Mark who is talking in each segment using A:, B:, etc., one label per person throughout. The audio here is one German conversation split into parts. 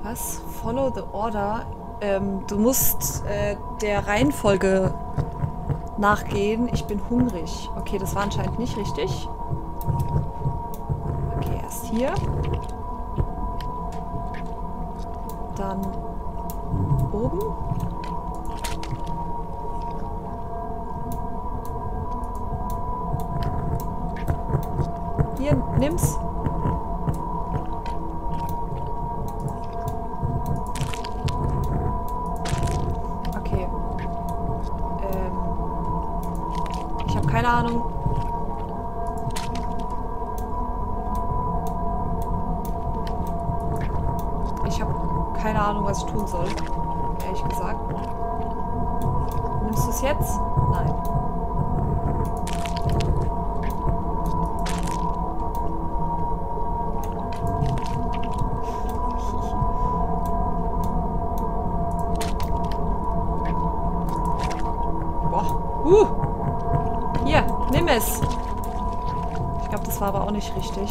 A: Was? Follow the order? Du musst der Reihenfolge nachgehen. Ich bin hungrig. Okay, das war anscheinend nicht richtig. Okay, erst hier. Dann oben. Hier, nimm's. Okay. Ich habe keine Ahnung. Ich habe keine Ahnung, was ich tun soll. Ehrlich gesagt. Nimmst du es jetzt? Nein. Hier, nimm es. Ich glaube, das war aber auch nicht richtig.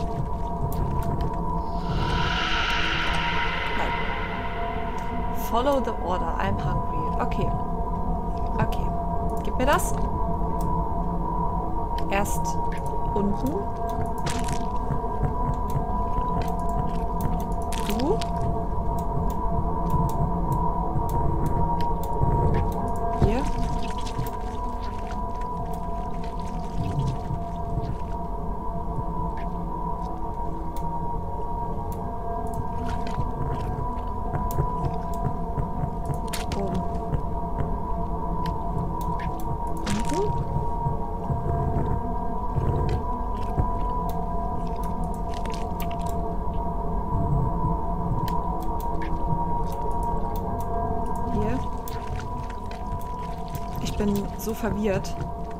A: Nein. Follow the order. I'm hungry. Okay. Okay. Gib mir das. Erst unten. Du. Hier. Ich bin so verwirrt.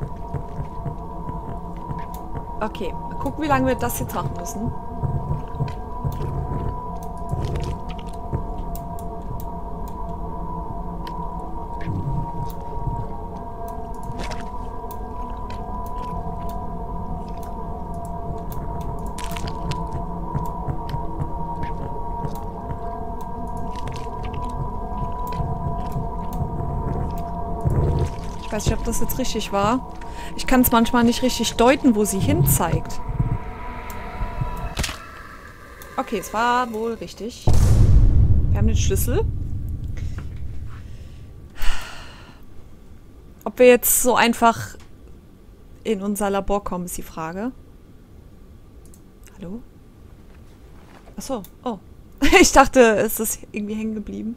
A: Okay, mal gucken, wie lange wir das jetzt machen müssen. Ich weiß nicht, ob das jetzt richtig war. Ich kann es manchmal nicht richtig deuten, wo sie hin zeigt. Okay, es war wohl richtig. Wir haben den Schlüssel. Ob wir jetzt so einfach in unser Labor kommen, ist die Frage. Hallo? Achso, oh. Ich dachte, es ist irgendwie hängen geblieben.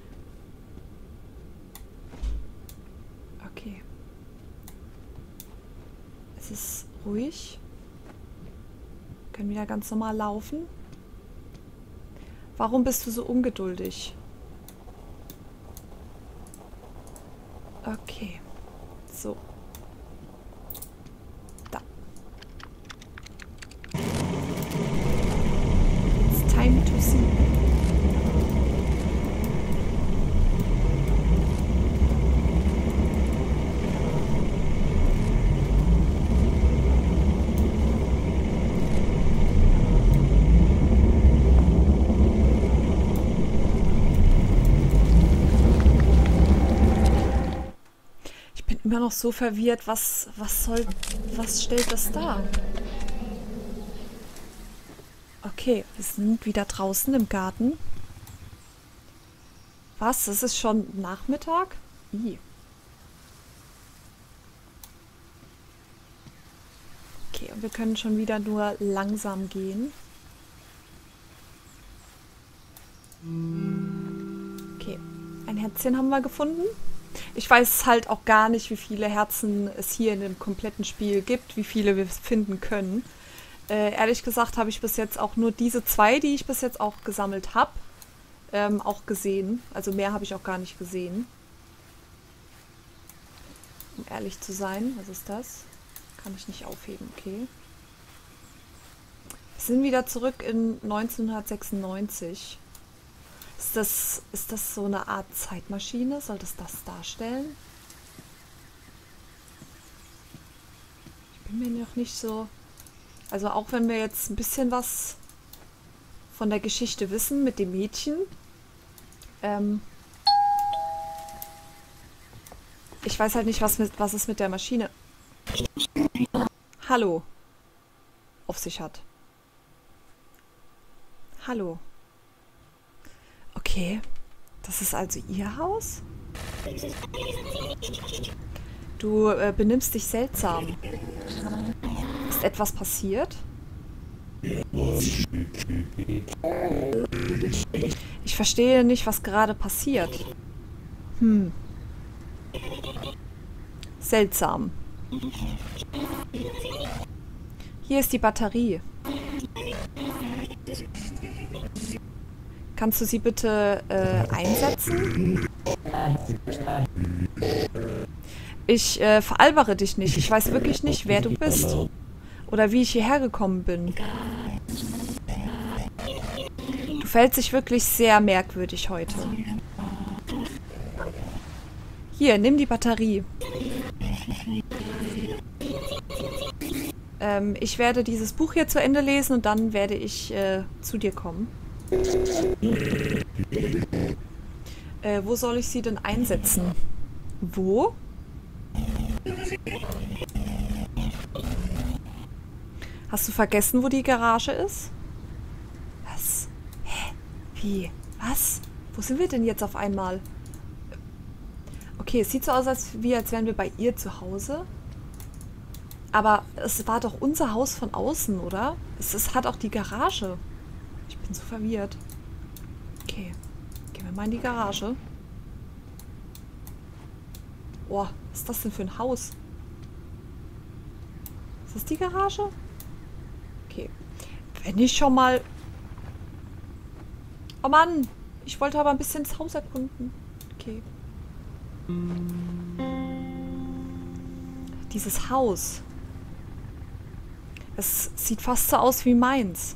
A: Okay. Es ist ruhig. Wir können wieder ganz normal laufen. Warum bist du so ungeduldig? Okay. So. Da. It's time to see. Immer noch so verwirrt, was stellt das dar? Okay, wir sind wieder draußen im Garten. Was? Es ist schon Nachmittag? Ih. Okay, und wir können schon wieder nur langsam gehen. Okay, ein Herzchen haben wir gefunden. Ich weiß halt auch gar nicht, wie viele Herzen es hier in dem kompletten Spiel gibt, wie viele wir finden können. Ehrlich gesagt habe ich bis jetzt auch nur diese 2, die ich bis jetzt auch gesammelt habe, auch gesehen. Also mehr habe ich auch gar nicht gesehen. Um ehrlich zu sein, was ist das? Kann ich nicht aufheben, okay. Wir sind wieder zurück in 1996. Ist das so eine Art Zeitmaschine? Soll das darstellen? Ich bin mir noch nicht so... Also auch wenn wir jetzt ein bisschen was von der Geschichte wissen mit dem Mädchen. Ich weiß halt nicht, was es mit der Maschine Hallo auf sich hat. Hallo. Okay, das ist also ihr Haus? Du benimmst dich seltsam. Ist etwas passiert? Ich verstehe nicht, was gerade passiert. Seltsam. Hier ist die Batterie. Kannst du sie bitte einsetzen? Ich veralbere dich nicht. Ich weiß wirklich nicht, wer du bist. Oder wie ich hierher gekommen bin. Du verhältst dich wirklich sehr merkwürdig heute. Hier, nimm die Batterie. Ich werde dieses Buch hier zu Ende lesen und dann werde ich zu dir kommen. Wo soll ich sie denn einsetzen? Wo? Hast du vergessen, wo die Garage ist? Was? Hä? Wie? Was? Wo sind wir denn jetzt auf einmal? Okay, es sieht so aus, als wären wir bei ihr zu Hause. Aber es war doch unser Haus von außen, oder? Es hat auch die Garage. Ich bin so verwirrt. Okay, gehen wir mal in die Garage. Boah, was ist das denn für ein Haus? Ist das die Garage? Okay. Wenn ich schon mal... Oh Mann! Ich wollte aber ein bisschen das Haus erkunden. Okay. Dieses Haus. Es sieht fast so aus wie meins.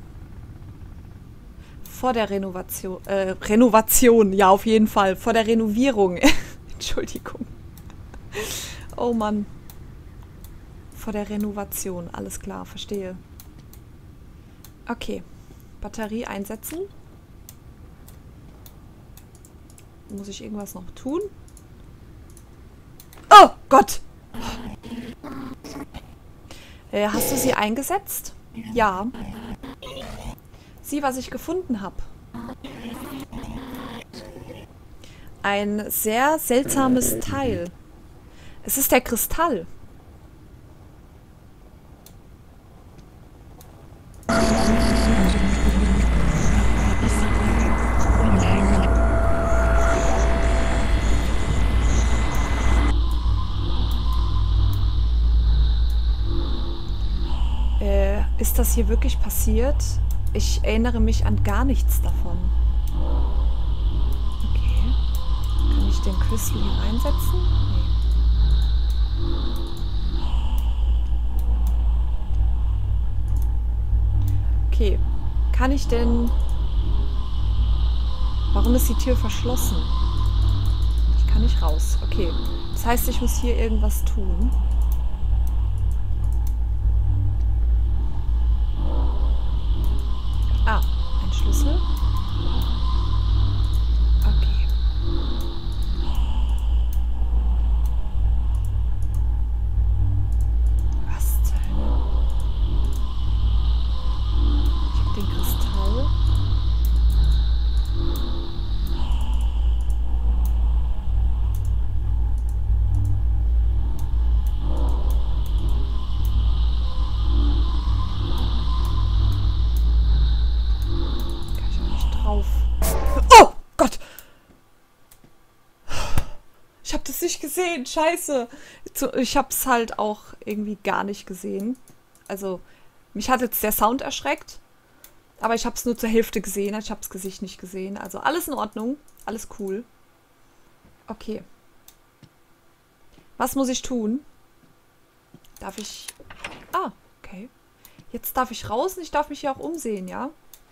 A: Vor der Renovation. Renovation, ja, auf jeden Fall. Vor der Renovierung. Entschuldigung. Oh Mann. Vor der Renovation. Alles klar, verstehe. Okay. Batterie einsetzen. Muss ich irgendwas noch tun? Oh Gott! Hast du sie eingesetzt? Ja. Sieh, was ich gefunden habe. Ein sehr seltsames Teil. Es ist der Kristall. Ist das hier wirklich passiert? Ich erinnere mich an gar nichts davon. Okay. Kann ich den Crystal hier reinsetzen? Nee. Okay. Kann ich denn... Warum ist die Tür verschlossen? Ich kann nicht raus. Okay. Das heißt, ich muss hier irgendwas tun. Ah, ein Schlüssel. Okay. Was zur Hölle? Ich habe den Kristall. Ich habe das nicht gesehen, scheiße. Ich habe es halt auch irgendwie gar nicht gesehen. Also, mich hat jetzt der Sound erschreckt. Aber ich habe es nur zur Hälfte gesehen. Ich habe das Gesicht nicht gesehen. Also alles in Ordnung. Alles cool. Okay. Was muss ich tun? Darf ich... Ah, okay. Jetzt darf ich raus und ich darf mich hier auch umsehen, ja?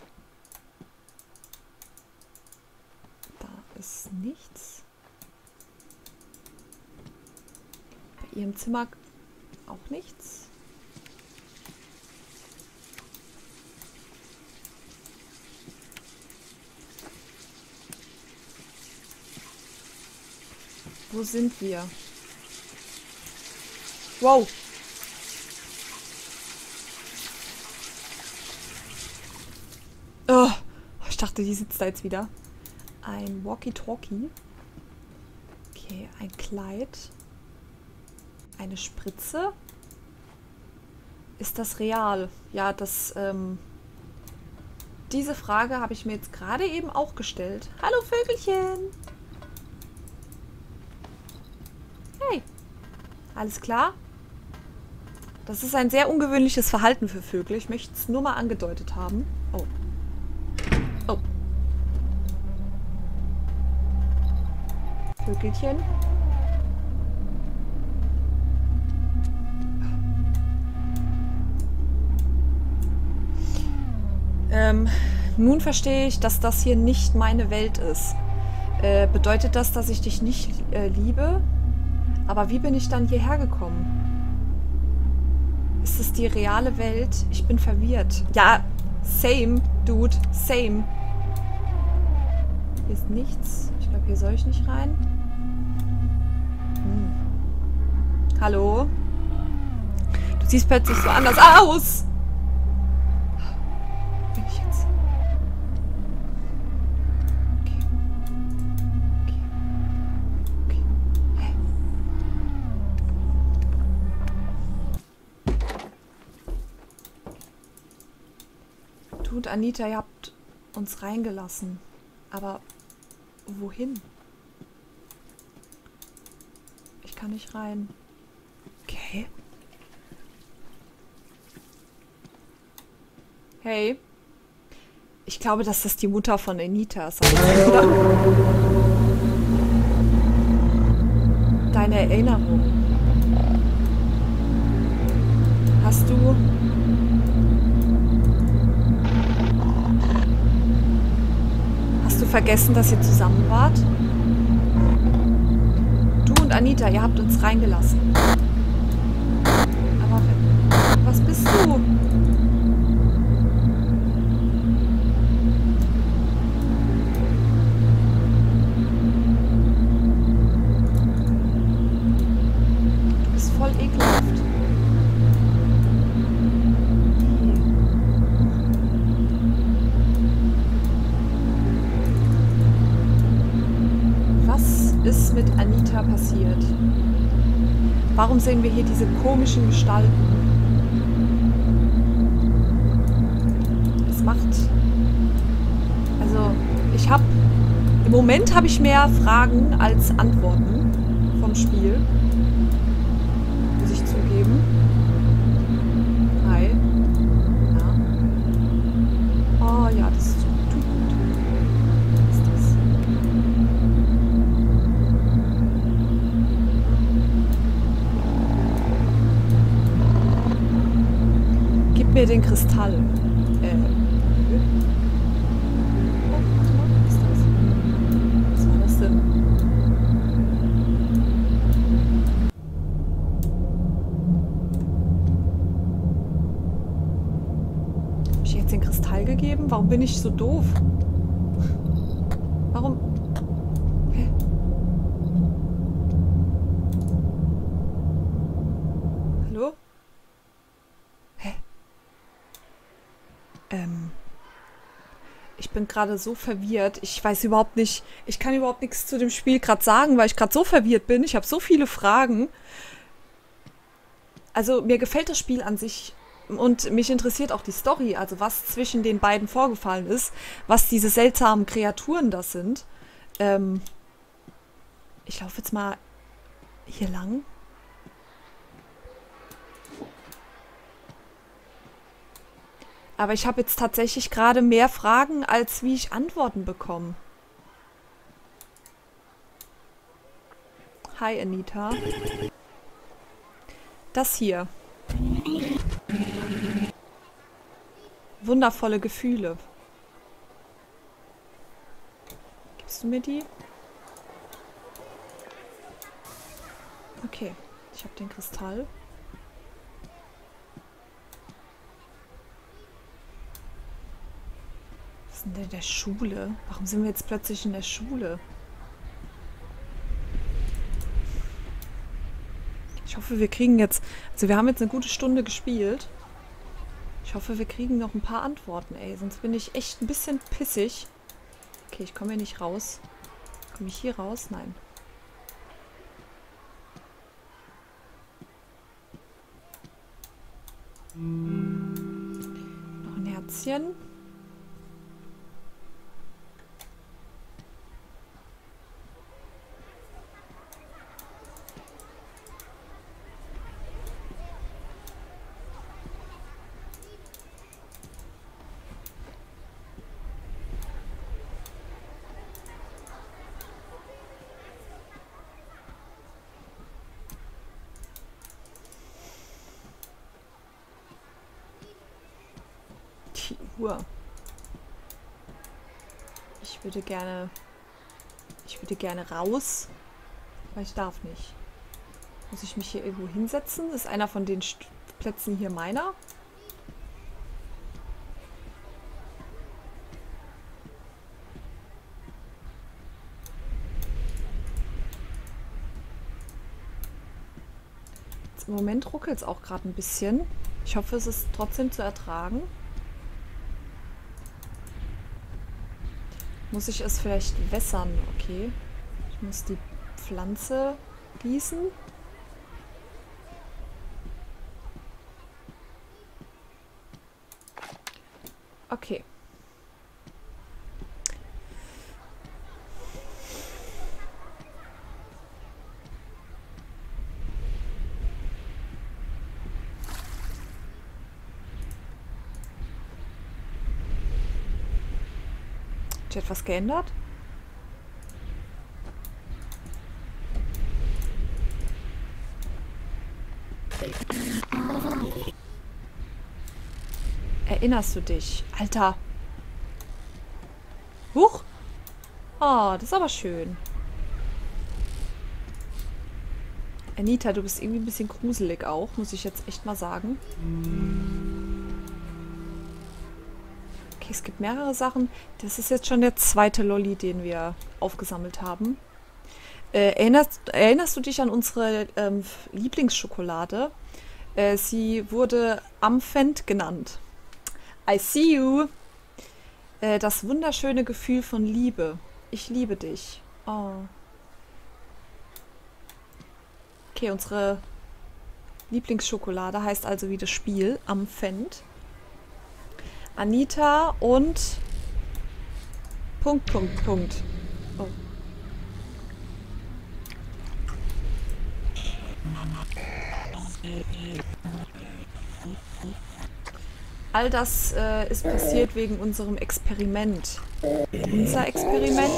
A: Da ist nichts. Bei ihrem Zimmer auch nichts. Wo sind wir? Wow. Oh, ich dachte, die sitzt da jetzt wieder. Ein Walkie-Talkie. Okay, ein Kleid. Eine Spritze. Ist das real? Ja, diese Frage habe ich mir jetzt gerade eben auch gestellt. Hallo Vögelchen! Hey! Alles klar? Das ist ein sehr ungewöhnliches Verhalten für Vögel. Ich möchte es nur mal angedeutet haben. Oh. Oh. Vögelchen. Nun verstehe ich, dass das hier nicht meine Welt ist. Bedeutet das, dass ich dich nicht liebe? Aber wie bin ich dann hierher gekommen? Ist es die reale Welt? Ich bin verwirrt. Ja, same, Dude, same. Hier ist nichts. Ich glaube, hier soll ich nicht rein. Hallo? Du siehst plötzlich so anders aus. Bin ich jetzt? Okay. Okay. Okay. Hey. Du und Anita, ihr habt uns reingelassen. Aber wohin? Ich kann nicht rein. Okay. Hey. Ich glaube, dass das die Mutter von Anita ist. Deine Erinnerung. Hast du... Hast du vergessen, dass ihr zusammen wart? Du und Anita, ihr habt uns reingelassen. Aber was bist du? Du bist voll ekelhaft. Was ist mit Anita passiert? Warum sehen wir hier diese komischen Gestalten? Es macht... Also, im Moment habe ich mehr Fragen als Antworten vom Spiel. Muss ich zugeben. Hi. Ja. Oh ja, das tut gut. Was ist das? Gib mir den Kristall. Oh, warte mal, was ist das? Was war das denn? Hab ich jetzt den Kristall gegeben? Warum bin ich so doof? Warum? Hä? Hallo? Hä? Ich bin gerade so verwirrt. Ich weiß überhaupt nicht, ich kann überhaupt nichts zu dem Spiel gerade sagen, weil ich gerade so verwirrt bin. Ich habe so viele Fragen. Also mir gefällt das Spiel an sich und mich interessiert auch die Story, also was zwischen den beiden vorgefallen ist, was diese seltsamen Kreaturen das sind. Ich laufe jetzt mal hier lang. Aber ich habe jetzt tatsächlich gerade mehr Fragen, als wie ich Antworten bekomme. Hi, Anita. Das hier. Wundervolle Gefühle. Gibst du mir die? Okay, ich habe den Kristall. Was ist denn in der Schule? Warum sind wir jetzt plötzlich in der Schule? Ich hoffe, wir kriegen jetzt... Also wir haben jetzt eine gute Stunde gespielt. Ich hoffe, wir kriegen noch ein paar Antworten, ey. Sonst bin ich echt ein bisschen pissig. Okay, ich komme hier nicht raus. Komme ich hier raus? Nein. Noch ein Herzchen. Die Uhr. Ich würde gerne raus, aber ich darf nicht. Muss ich mich hier irgendwo hinsetzen? Ist einer von den Plätzen hier meiner? Jetzt im Moment ruckelt es auch gerade ein bisschen. Ich hoffe, es ist trotzdem zu ertragen. Muss ich es vielleicht wässern? Okay. Ich muss die Pflanze gießen. Okay. Hat sich etwas geändert? Erinnerst du dich? Alter. Huch. Oh, das ist aber schön. Anita, du bist irgendwie ein bisschen gruselig auch, muss ich jetzt echt mal sagen. Okay, es gibt mehrere Sachen. Das ist jetzt schon der zweite Lolli, den wir aufgesammelt haben. Erinnerst du dich an unsere Lieblingsschokolade? Sie wurde Amfent genannt. I see you. Das wunderschöne Gefühl von Liebe. Ich liebe dich. Oh. Okay, unsere Lieblingsschokolade heißt also wie das Spiel Amfent. Anita und Punkt. Oh. All das ist passiert wegen unserem Experiment. Unser Experiment?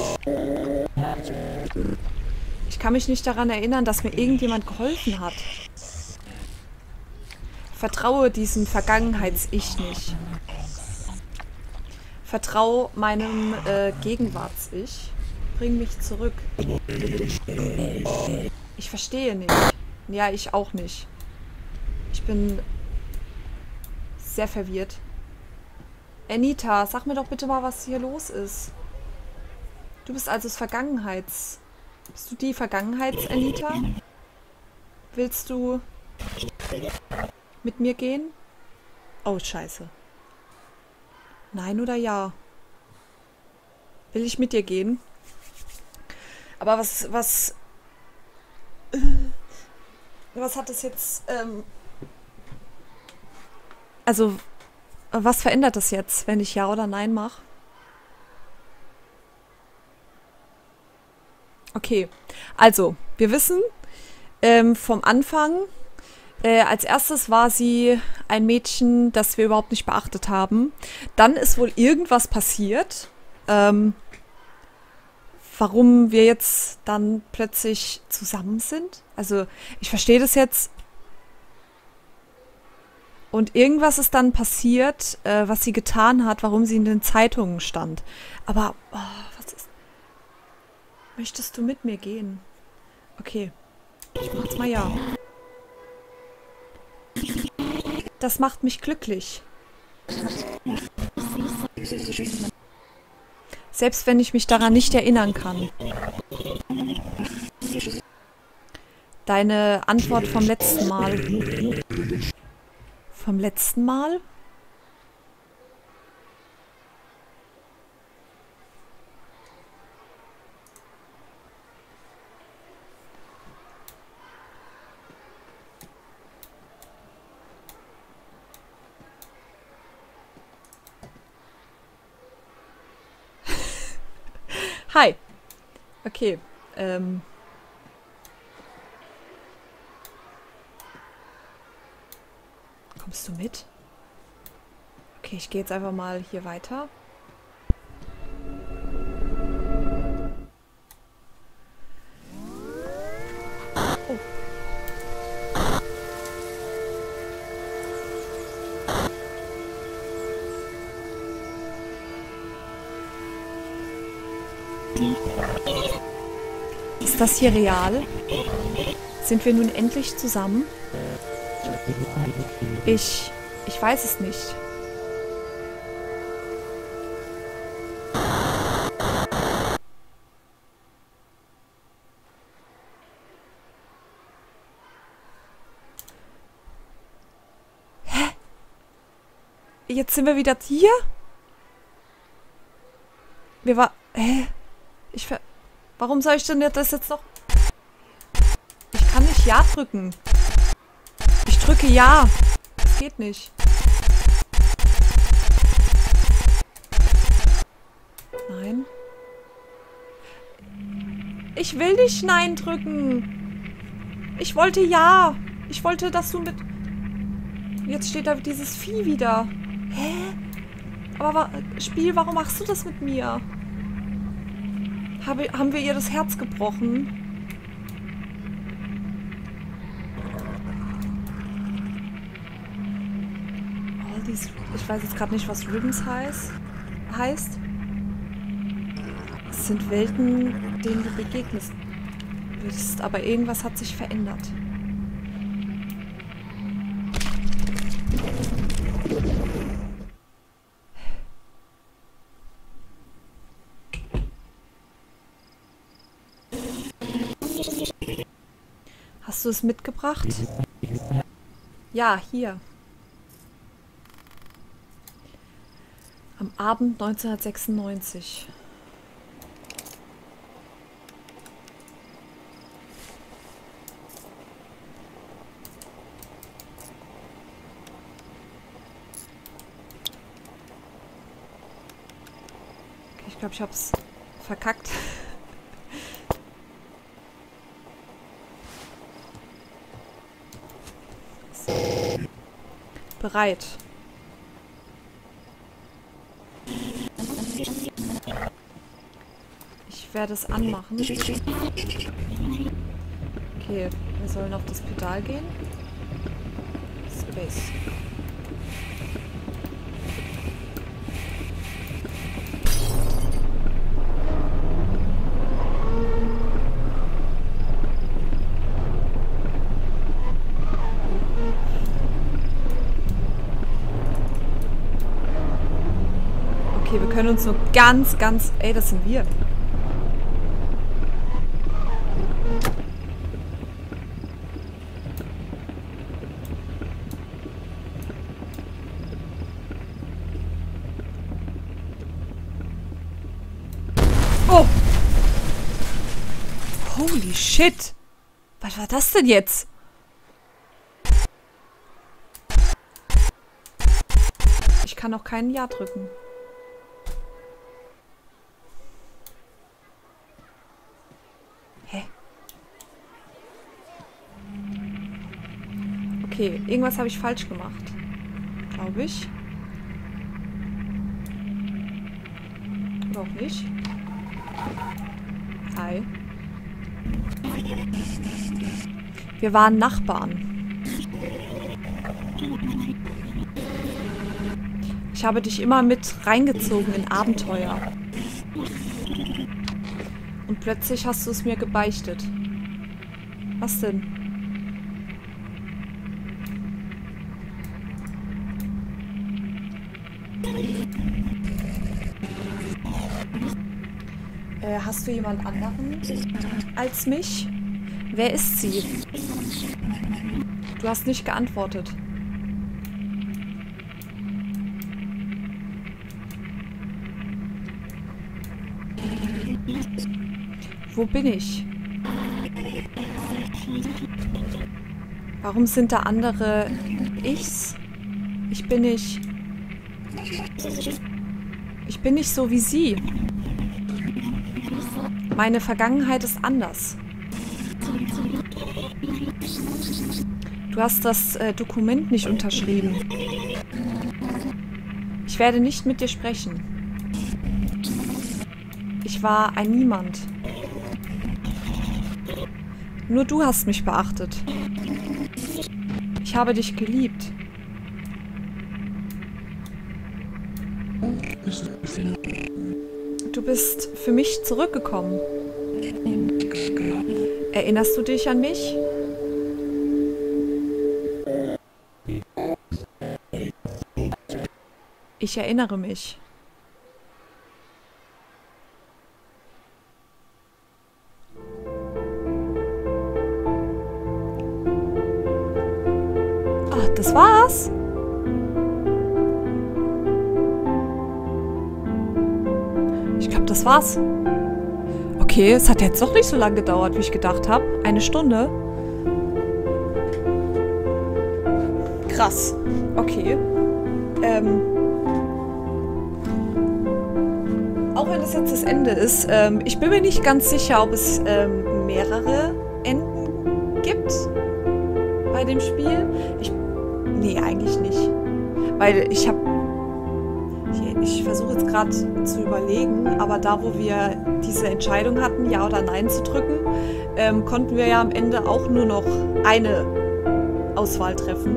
A: Ich kann mich nicht daran erinnern, dass mir irgendjemand geholfen hat. Vertraue diesem Vergangenheits-Ich nicht. Vertraue meinem Gegenwarts-Ich. Bring mich zurück. Ich verstehe nicht. Ja, ich auch nicht. Ich bin sehr verwirrt. Anita, sag mir doch bitte mal, was hier los ist. Du bist also das Vergangenheits... Bist du die Vergangenheits-Anita? Willst du mit mir gehen? Oh, scheiße. Nein oder ja? Will ich mit dir gehen? Aber was hat das jetzt, also, was verändert das jetzt, wenn ich ja oder nein mache? Okay, also, wir wissen vom Anfang, als erstes war sie ein Mädchen, das wir überhaupt nicht beachtet haben. Dann ist wohl irgendwas passiert, warum wir jetzt dann plötzlich zusammen sind. Also, ich verstehe das jetzt. Und irgendwas ist dann passiert, was sie getan hat, warum sie in den Zeitungen stand. Aber, oh, was ist... Möchtest du mit mir gehen? Okay. Ich mach jetzt mal ja. Das macht mich glücklich. Selbst wenn ich mich daran nicht erinnern kann. Deine Antwort vom letzten Mal. Vom letzten Mal? Hi. Okay. Kommst du mit? Okay, ich gehe jetzt einfach mal hier weiter. Oh. Ist das hier real? Sind wir nun endlich zusammen? Ich weiß es nicht. Hä? Jetzt sind wir wieder hier? Hä? Warum soll ich denn das jetzt noch... Ich kann nicht Ja drücken. Ich drücke Ja. Das geht nicht. Nein. Ich will nicht Nein drücken. Ich wollte Ja. Ich wollte, dass du mit... Jetzt steht da dieses Vieh wieder. Hä? Aber Spiel, warum machst du das mit mir? Haben wir ihr das Herz gebrochen? Ich weiß jetzt gerade nicht, was Ribbons heißt. Es sind Welten, denen du begegnest bist, aber irgendwas hat sich verändert. Hast du es mitgebracht? Ja, hier. Am Abend 1996. Okay, ich glaube, ich hab's verkackt. So. Bereit. Ich werde es anmachen. Okay, wir sollen auf das Pedal gehen. Space. Okay, wir können uns nur ganz... Ey, das sind wir. Oh! Holy shit! Was war das denn jetzt? Ich kann auch kein Ja drücken. Hä? Okay, irgendwas habe ich falsch gemacht. Glaube ich. Oder auch nicht. Hi. Wir waren Nachbarn. Ich habe dich immer mit reingezogen in Abenteuer. Und plötzlich hast du es mir gebeichtet. Was denn? Hast du jemand anderen als mich? Wer ist sie? Du hast nicht geantwortet. Wo bin ich? Warum sind da andere Ichs? Ich bin nicht so wie sie. Meine Vergangenheit ist anders. Du hast das Dokument nicht unterschrieben. Ich werde nicht mit dir sprechen. Ich war ein Niemand. Nur du hast mich beachtet. Ich habe dich geliebt. Du bist für mich zurückgekommen. Erinnerst du dich an mich? Ich erinnere mich. Ach, das war's? Ich glaube, das war's. Okay, es hat jetzt doch nicht so lange gedauert, wie ich gedacht habe. 1 Stunde. Krass. Okay. Auch wenn das jetzt das Ende ist, ich bin mir nicht ganz sicher, ob es mehrere Enden gibt bei dem Spiel. Nee, eigentlich nicht. Weil ich versuche jetzt gerade zu überlegen, aber da, wo wir diese Entscheidung hatten, Ja oder Nein zu drücken, konnten wir ja am Ende auch nur noch eine Auswahl treffen.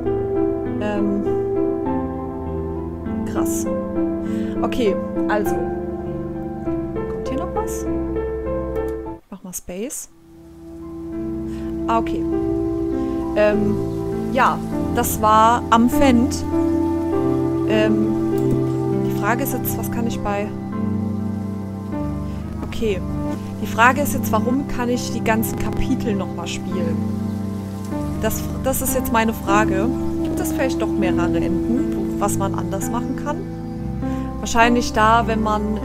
A: Krass. Okay, also. Kommt hier noch was? Mach mal Space. Ah, okay. Ja, das war am Fend. Die Frage ist jetzt, was kann ich bei... Okay. Die Frage ist jetzt, warum kann ich die ganzen Kapitel nochmal spielen? Das ist jetzt meine Frage. Gibt es vielleicht doch mehrere Enden, was man anders machen kann? Wahrscheinlich da, wenn man...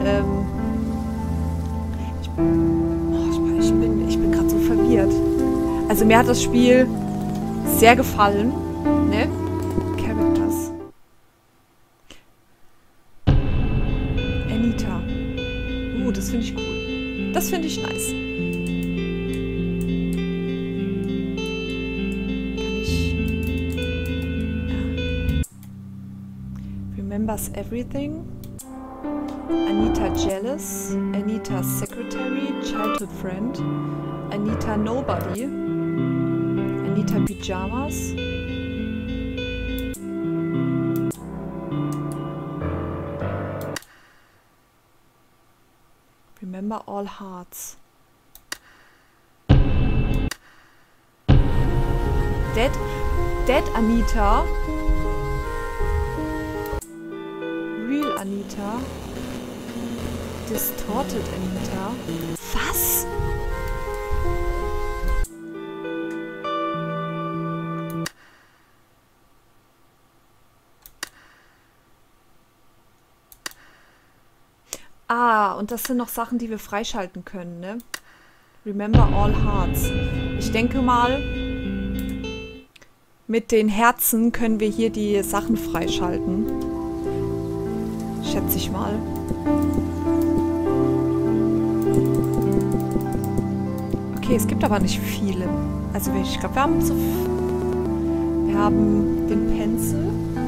A: ich bin gerade so verwirrt. Also mir hat das Spiel sehr gefallen. Ne? Characters. Anita. Das finde ich cool. Das finde ich nice. Kann ich... Remembers everything. Anita jealous. Anita secretary. Childhood friend. Anita nobody. Anita Pyjamas. Remember all hearts. Dead Anita. Real Anita. Distorted Anita. Was? Ah, und das sind noch Sachen, die wir freischalten können, ne? Remember all hearts. Ich denke mal, mit den Herzen können wir hier die Sachen freischalten. Schätze ich mal. Okay, es gibt aber nicht viele. Also ich glaube, wir haben so... Wir haben den Pencil.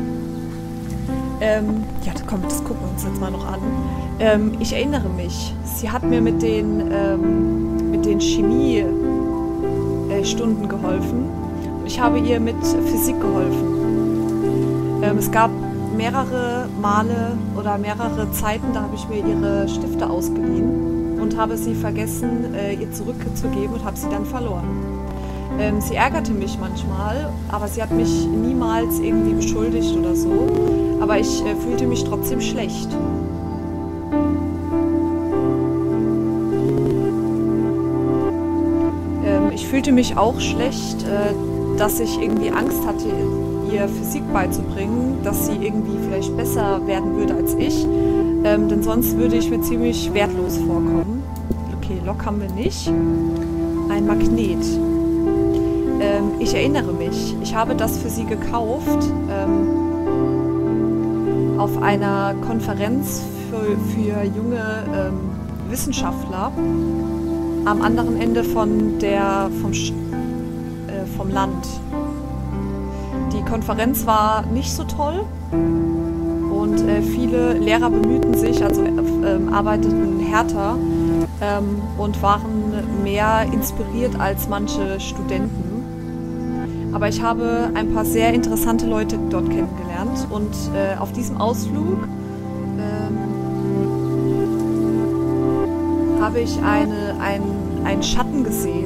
A: Ja, komm, das gucken wir uns jetzt mal noch an. Ich erinnere mich, sie hat mir mit den Chemie-Stunden geholfen. Und ich habe ihr mit Physik geholfen. Es gab mehrere Male oder mehrere Zeiten, da habe ich mir ihre Stifte ausgeliehen und habe sie vergessen, ihr zurückzugeben und habe sie dann verloren. Sie ärgerte mich manchmal, aber sie hat mich niemals irgendwie beschuldigt oder so. Aber ich fühlte mich trotzdem schlecht. fühlte mich auch schlecht, dass ich irgendwie Angst hatte, ihr Physik beizubringen, dass sie irgendwie vielleicht besser werden würde als ich. Denn sonst würde ich mir ziemlich wertlos vorkommen. Okay, Lok haben wir nicht. Ein Magnet. Ich erinnere mich, ich habe das für sie gekauft auf einer Konferenz für junge Wissenschaftler am anderen Ende vom Land. Die Konferenz war nicht so toll und viele Lehrer bemühten sich, also arbeiteten härter und waren mehr inspiriert als manche Studenten. Aber ich habe ein paar sehr interessante Leute dort kennengelernt und auf diesem Ausflug habe ich einen Schatten gesehen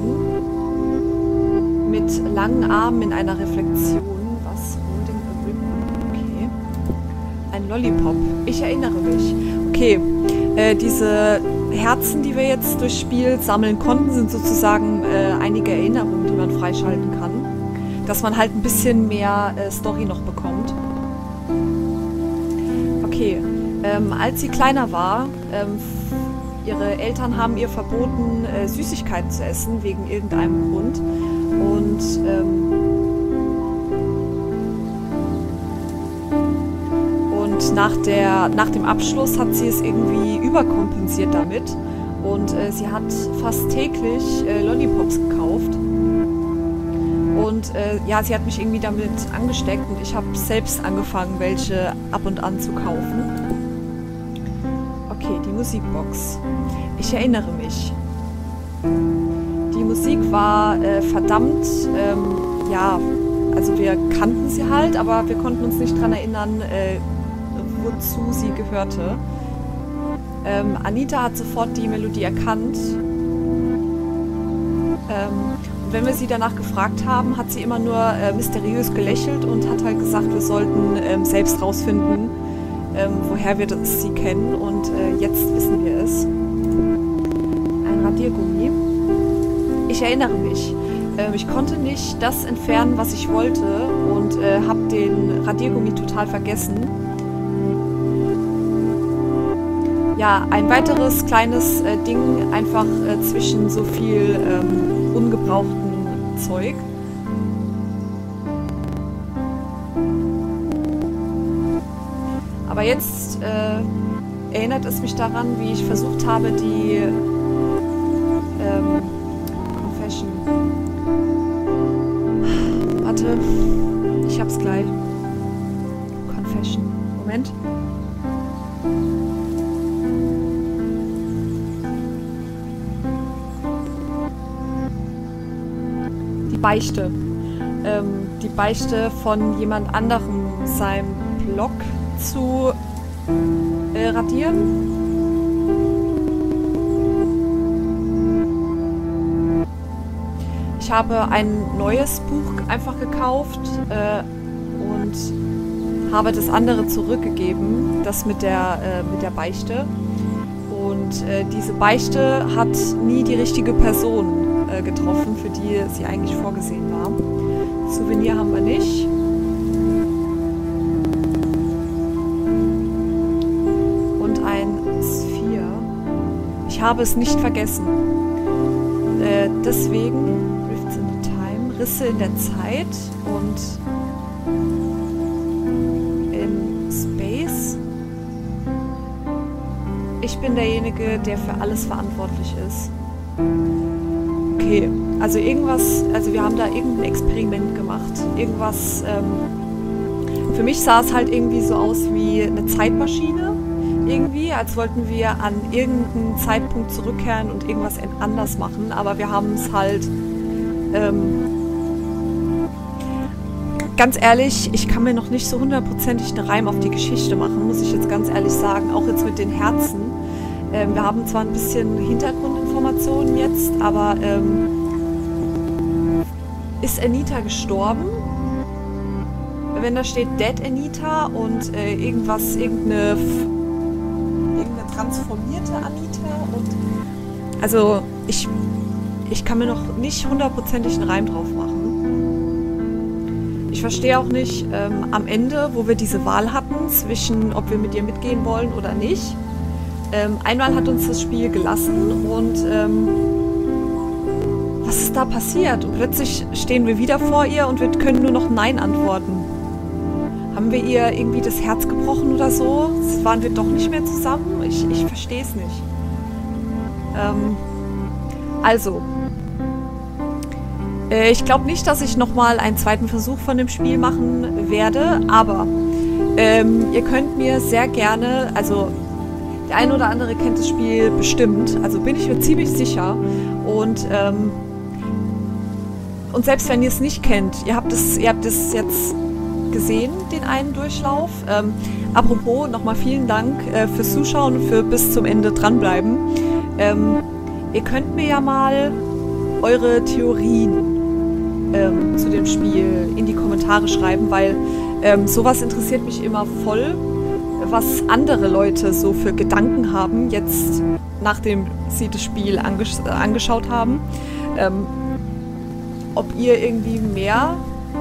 A: mit langen Armen in einer Reflexion. Was? Holding a ribbon. Okay. Ein Lollipop. Ich erinnere mich. Okay, diese Herzen, die wir jetzt durchs Spiel sammeln konnten, sind sozusagen einige Erinnerungen, die man freischalten kann. Dass man halt ein bisschen mehr Story noch bekommt. Okay, als sie kleiner war, ihre Eltern haben ihr verboten, Süßigkeiten zu essen, wegen irgendeinem Grund. Und nach dem Abschluss hat sie es irgendwie überkompensiert damit. Und sie hat fast täglich Lollipops gekauft. Und ja, sie hat mich irgendwie damit angesteckt und ich habe selbst angefangen, welche ab und an zu kaufen. Okay, die Musikbox. Ich erinnere mich. Die Musik war verdammt, ja, also wir kannten sie halt, aber wir konnten uns nicht daran erinnern, wozu sie gehörte. Anita hat sofort die Melodie erkannt. Und wenn wir sie danach gefragt haben, hat sie immer nur mysteriös gelächelt und hat halt gesagt, wir sollten selbst rausfinden, woher wir sie kennen. Und jetzt wissen wir es. Ein Radiergummi. Ich erinnere mich. Ich konnte nicht das entfernen, was ich wollte und habe den Radiergummi total vergessen. Ja, ein weiteres kleines Ding einfach zwischen so viel ungebrauchten Zeug. Aber jetzt erinnert es mich daran, wie ich versucht habe, die Confession. Warte, ich hab's gleich. Confession. Moment. Beichte. Die Beichte von jemand anderem seinem Blog zu radieren. Ich habe ein neues Buch einfach gekauft und habe das andere zurückgegeben, das mit der Beichte. Und diese Beichte hat nie die richtige Person getroffen, für die sie eigentlich vorgesehen war. Souvenir haben wir nicht. Und ein Sphere. Ich habe es nicht vergessen. Deswegen Rifts in the Time, Risse in der Zeit und in Space. Ich bin derjenige, der für alles verantwortlich ist. Okay, also wir haben da irgendein Experiment gemacht. Irgendwas, für mich sah es halt irgendwie so aus wie eine Zeitmaschine. Irgendwie, als wollten wir an irgendeinen Zeitpunkt zurückkehren und irgendwas anders machen. Aber wir haben es halt, ganz ehrlich, ich kann mir noch nicht so hundertprozentig einen Reim auf die Geschichte machen, muss ich jetzt ganz ehrlich sagen. Auch jetzt mit den Herzen. Wir haben zwar ein bisschen Hintergrundinformationen jetzt, aber ist Anita gestorben? Wenn da steht Dead Anita und irgendeine transformierte Anita und also ich kann mir noch nicht hundertprozentig einen Reim drauf machen. Ich verstehe auch nicht, am Ende, wo wir diese Wahl hatten, zwischen ob wir mit ihr mitgehen wollen oder nicht. Einmal hat uns das Spiel gelassen und was ist da passiert? Und plötzlich stehen wir wieder vor ihr und wir können nur noch Nein antworten. Haben wir ihr irgendwie das Herz gebrochen oder so? Waren wir doch nicht mehr zusammen? Ich verstehe es nicht. Also, ich glaube nicht, dass ich nochmal einen zweiten Versuch von dem Spiel machen werde, aber ihr könnt mir sehr gerne, also der eine oder andere kennt das Spiel bestimmt, also bin ich mir ziemlich sicher und selbst wenn ihr es nicht kennt, ihr habt es jetzt gesehen, den einen Durchlauf. Apropos, nochmal vielen Dank fürs Zuschauen und für bis zum Ende dranbleiben. Ihr könnt mir ja mal eure Theorien zu dem Spiel in die Kommentare schreiben, weil sowas interessiert mich immer voll, was andere Leute so für Gedanken haben, jetzt nachdem sie das Spiel angeschaut haben. Ob ihr irgendwie mehr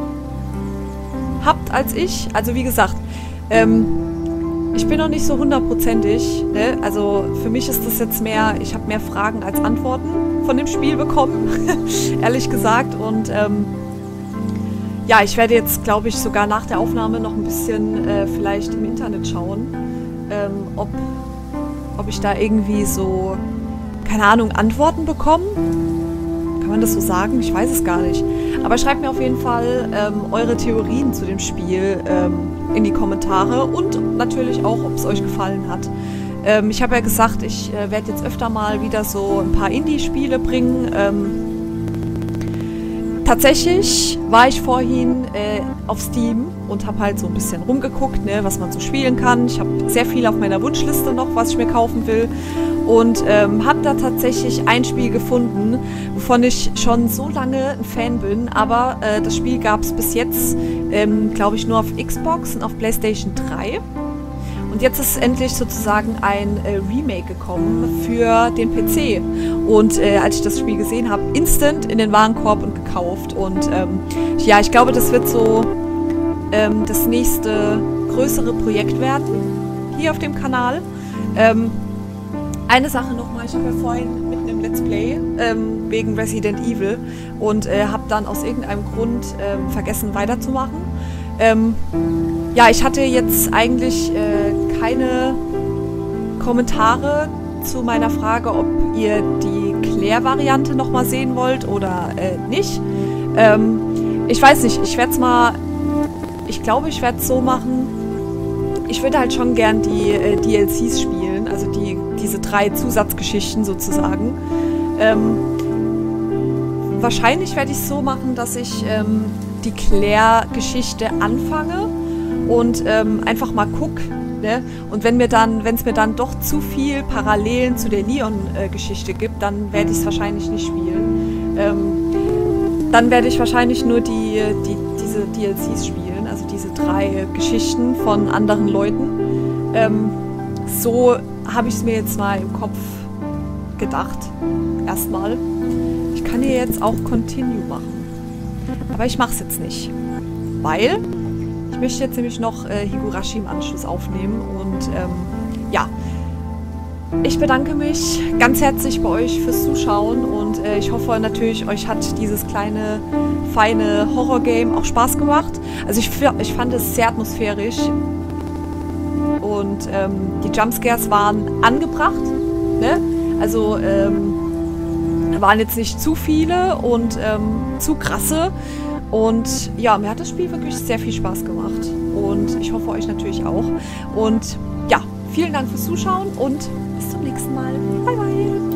A: habt als ich. Also wie gesagt, ich bin noch nicht so hundertprozentig. Ne? Also für mich ist das jetzt mehr, ich habe mehr Fragen als Antworten von dem Spiel bekommen, ehrlich gesagt. Und ja, ich werde jetzt, glaube ich, sogar nach der Aufnahme noch ein bisschen vielleicht im Internet schauen, ob ich da irgendwie so, keine Ahnung, Antworten bekomme. Kann man das so sagen? Ich weiß es gar nicht. Aber schreibt mir auf jeden Fall eure Theorien zu dem Spiel in die Kommentare und natürlich auch, ob es euch gefallen hat. Ich habe ja gesagt, ich werde jetzt öfter mal wieder so ein paar Indie-Spiele bringen. Tatsächlich war ich vorhin auf Steam und habe halt so ein bisschen rumgeguckt, ne, was man so spielen kann. Ich habe sehr viel auf meiner Wunschliste noch, was ich mir kaufen will. Und habe da tatsächlich ein Spiel gefunden, wovon ich schon so lange ein Fan bin. Aber das Spiel gab es bis jetzt, glaube ich, nur auf Xbox und auf PlayStation 3. Und jetzt ist endlich sozusagen ein Remake gekommen für den PC. Und als ich das Spiel gesehen habe, instant in den Warenkorb und gekauft. Und ja, ich glaube, das wird so das nächste größere Projekt werden hier auf dem Kanal. Eine Sache nochmal, ich habe ja vorhin mitten im Let's Play wegen Resident Evil und habe dann aus irgendeinem Grund vergessen weiterzumachen. Ja, ich hatte jetzt eigentlich keine Kommentare zu meiner Frage, ob ihr die Claire-Variante nochmal sehen wollt oder nicht. Ich weiß nicht, ich werde es mal, ich glaube, ich werde es so machen, ich würde halt schon gern die DLCs spielen, also diese 3 Zusatzgeschichten sozusagen. Wahrscheinlich werde ich es so machen, dass ich die Claire-Geschichte anfange und einfach mal gucke. Ne? Und wenn es mir dann doch zu viel Parallelen zu der Leon-Geschichte gibt, dann werde ich es wahrscheinlich nicht spielen. Dann werde ich wahrscheinlich nur diese DLCs spielen, also diese 3 Geschichten von anderen Leuten. So habe ich es mir jetzt mal im Kopf gedacht. Erstmal. Ich kann hier jetzt auch Continue machen. Aber ich mache es jetzt nicht. Weil ich möchte jetzt nämlich noch Higurashi im Anschluss aufnehmen. Und ja, ich bedanke mich ganz herzlich bei euch fürs Zuschauen. Und ich hoffe natürlich, euch hat dieses kleine, feine Horror-Game auch Spaß gemacht. Also ich fand es sehr atmosphärisch. Und die Jumpscares waren angebracht. Ne? Also waren jetzt nicht zu viele und zu krasse. Und ja, mir hat das Spiel wirklich sehr viel Spaß gemacht. Und ich hoffe, euch natürlich auch. Und ja, vielen Dank fürs Zuschauen und bis zum nächsten Mal. Bye, bye.